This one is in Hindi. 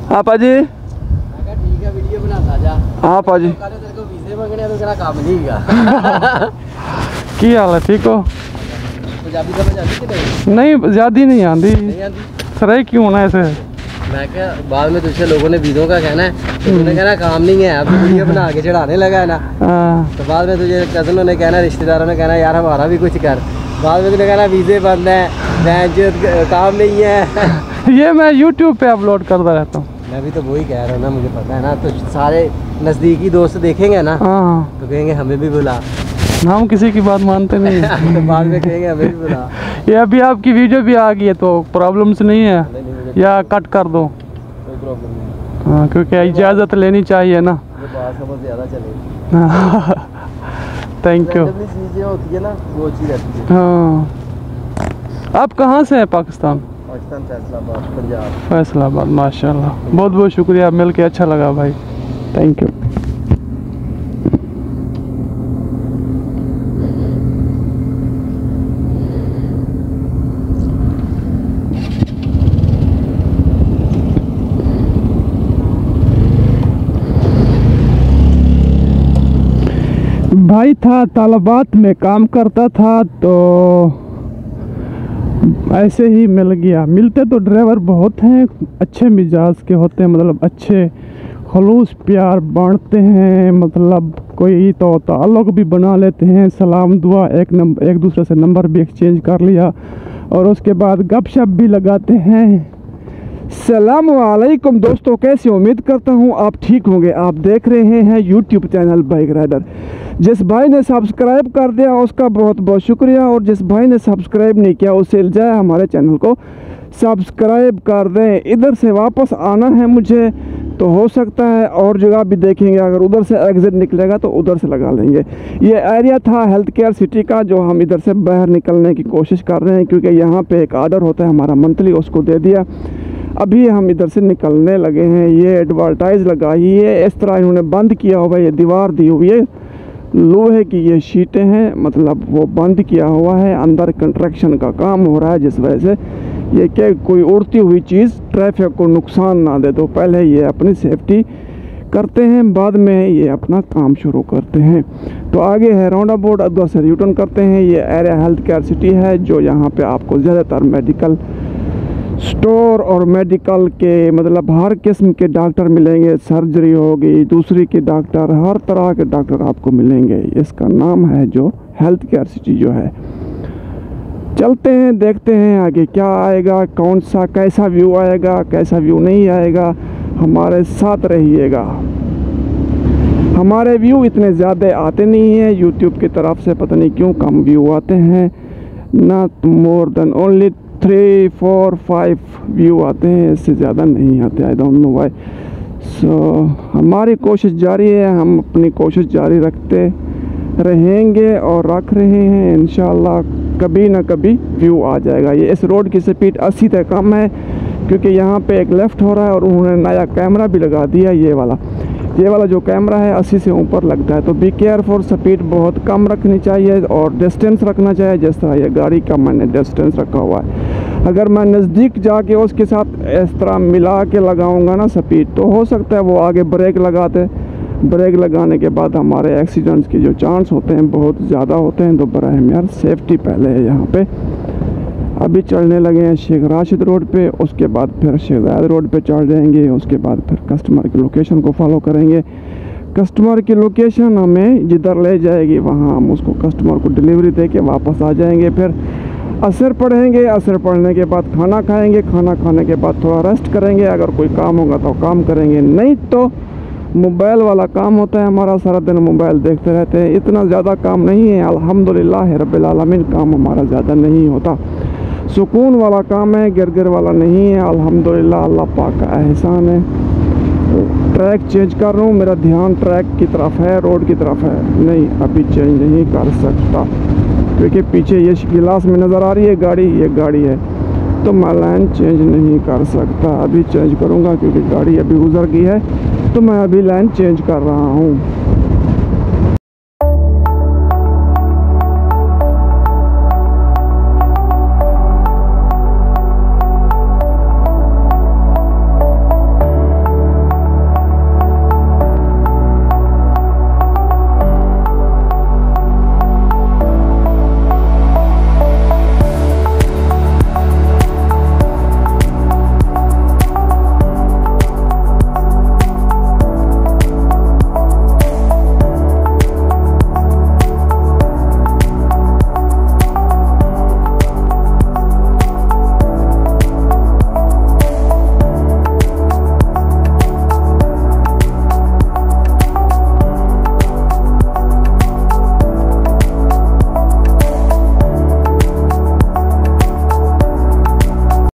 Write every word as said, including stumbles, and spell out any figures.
हाँ पाजी ठीक है वीडियो बना जा। हाँ पाजी तेरे को वीजे मंगने तो तेरा काम नहीं है। की हाल है ठीक हो? पंजाबी समझ आती कि नहीं? नहीं ज़्यादा नहीं आती नहीं आती सर क्यों होना ऐसे? मैं क्या बाद में तुझसे लोगों ने वीज़ों का कहना है तो तूने कहना काम नहीं है, अब वीडियो बना के चढ़ाने लगा है ना। तो बाद में तुझे कज़नों ने कहना, रिश्तेदारों ने कहना यार हमारा भी कुछ कर। बाद में तुझे कहना वीज़े बंद है, काम नहीं है। ये मैं यूट्यूब पे अपलोड करता रहता हूँ। मैं भी तो वही कह रहा हूँ ना, मुझे पता है ना। तो सारे नज़दीकी दोस्त देखेंगे ना हाँ तो कहेंगे हमें भी बुला। हम किसी की बात मानते नहीं हैं। तो बाद में कहेंगे हमें भी बुला। ये अभी आपकी वीडियो भी आ गई है तो प्रॉब्लम्स नहीं है या कट कर दो? कोई प्रॉब्लम नहीं। हाँ क्योंकि इजाज़त लेनी चाहिए ना। बात समझ ज़्यादा चलेगी। Thank you. चीज़ें होती है ना वो अच्छी रहती है। हाँ आप कहाँ से हैं? पाकिस्तान? पाकिस्तान फैसलाबाद पंजाब। फैसलाबाद माशाल्लाह, बहुत बहुत शुक्रिया, मिल के अच्छा लगा भाई, थैंक यू। भाई था तालाबात में काम करता था तो ऐसे ही मिल गया। मिलते तो ड्राइवर बहुत हैं, अच्छे मिजाज के होते हैं, मतलब अच्छे खलूस प्यार बांटते हैं, मतलब कोई तो ताल्लुक़ भी बना लेते हैं, सलाम दुआ एक नंबर एक दूसरे से नंबर भी एक्सचेंज कर लिया और उसके बाद गपशप भी लगाते हैं। सलाम वालेकुम दोस्तों, कैसे उम्मीद करता हूँ आप ठीक होंगे। आप देख रहे हैं यूट्यूब चैनल बाइक राइडर। जिस भाई ने सब्सक्राइब कर दिया उसका बहुत बहुत शुक्रिया, और जिस भाई ने सब्सक्राइब नहीं किया उससे जाए हमारे चैनल को सब्सक्राइब कर दें। इधर से वापस आना है मुझे तो हो सकता है और जगह भी देखेंगे, अगर उधर से एग्जिट निकलेगा तो उधर से लगा लेंगे। ये एरिया था हेल्थ केयर सिटी का, जो हम इधर से बाहर निकलने की कोशिश कर रहे हैं क्योंकि यहाँ पे एक आर्डर होता है हमारा मंथली, उसको दे दिया, अभी हम इधर से निकलने लगे हैं। ये एडवर्टाइज लगाई है, इस तरह इन्होंने बंद किया हुआ है, ये दीवार दी हुई है, लोहे की ये शीटें हैं, मतलब वो बंद किया हुआ है, अंदर कंस्ट्रक्शन का काम हो रहा है, जिस वजह से ये क्या कोई उड़ती हुई चीज़ ट्रैफिक को नुकसान ना दे। तो पहले ये अपनी सेफ्टी करते हैं, बाद में ये अपना काम शुरू करते हैं। तो आगे है राउंड अबाउट, उधर से रिटर्न करते हैं। ये एरिया हेल्थ केयर सिटी है, जो यहाँ पे आपको ज़्यादातर मेडिकल स्टोर और मेडिकल के मतलब हर किस्म के डॉक्टर मिलेंगे, सर्जरी होगी, दूसरी के डॉक्टर, हर तरह के डॉक्टर आपको मिलेंगे। इसका नाम है जो हेल्थ केयर सिटी जो है। चलते हैं, देखते हैं आगे क्या आएगा, कौन सा कैसा व्यू आएगा, कैसा व्यू नहीं आएगा, हमारे साथ रहिएगा। हमारे व्यू इतने ज़्यादा आते नहीं हैं यूट्यूब की तरफ से, पता नहीं क्यों कम व्यू आते हैं, not more than only three four five view आते हैं, इससे ज़्यादा नहीं आते। I don't know why. So हमारी कोशिश जारी है, हम अपनी कोशिश जारी रखते रहेंगे और रख रहे हैं, इंशाल्लाह कभी ना कभी व्यू आ जाएगा। ये इस रोड की स्पीड अस्सी तक कम है क्योंकि यहाँ पे एक लेफ़्ट हो रहा है और उन्होंने नया कैमरा भी लगा दिया। ये वाला ये वाला जो कैमरा है अस्सी से ऊपर लगता है, तो बी केयरफुल, स्पीड बहुत कम रखनी चाहिए और डिस्टेंस रखना चाहिए। जिस तरह ये गाड़ी का मैंने डिस्टेंस रखा हुआ है, अगर मैं नज़दीक जाके उसके साथ इस तरह मिला के लगाऊंगा ना स्पीड, तो हो सकता है वो आगे ब्रेक लगाते, ब्रेक लगाने के बाद हमारे एक्सीडेंट्स के जो चांस होते हैं बहुत ज़्यादा होते हैं। तो बराह यार सेफ्टी पहले है यहाँ पे। अभी चढ़ने लगे हैं शेख राशिद रोड पे, उसके बाद फिर शेख ज़ायद रोड पे चढ़ जाएंगे, उसके बाद फिर कस्टमर की लोकेशन को फॉलो करेंगे। कस्टमर की लोकेशन हमें जिधर ले जाएगी वहाँ हम उसको कस्टमर को डिलीवरी दे के वापस आ जाएंगे। फिर असर पढ़ेंगे, असर पढ़ने के बाद खाना खाएंगे, खाना खाने के बाद थोड़ा रेस्ट करेंगे, अगर कोई काम होगा तो काम करेंगे, नहीं तो मोबाइल वाला काम होता है हमारा, सारा दिन मोबाइल देखते रहते हैं। इतना ज़्यादा काम नहीं है, अल्हम्दुलिल्लाह रब्बिल आलमीन, काम हमारा ज़्यादा नहीं होता, सुकून वाला काम है, गिर गिर वाला नहीं है, अल्हम्दुलिल्लाह, अल्लाह पाक का एहसान है। ट्रैक चेंज कर रहा हूँ, मेरा ध्यान ट्रैक की तरफ है, रोड की तरफ है, नहीं अभी चेंज नहीं कर सकता क्योंकि पीछे ये गिलास में नज़र आ रही है गाड़ी, ये गाड़ी है, तो मैं लाइन चेंज नहीं कर सकता। अभी चेंज करूँगा क्योंकि गाड़ी अभी गुजर गई है, तो मैं अभी लाइन चेंज कर रहा हूँ।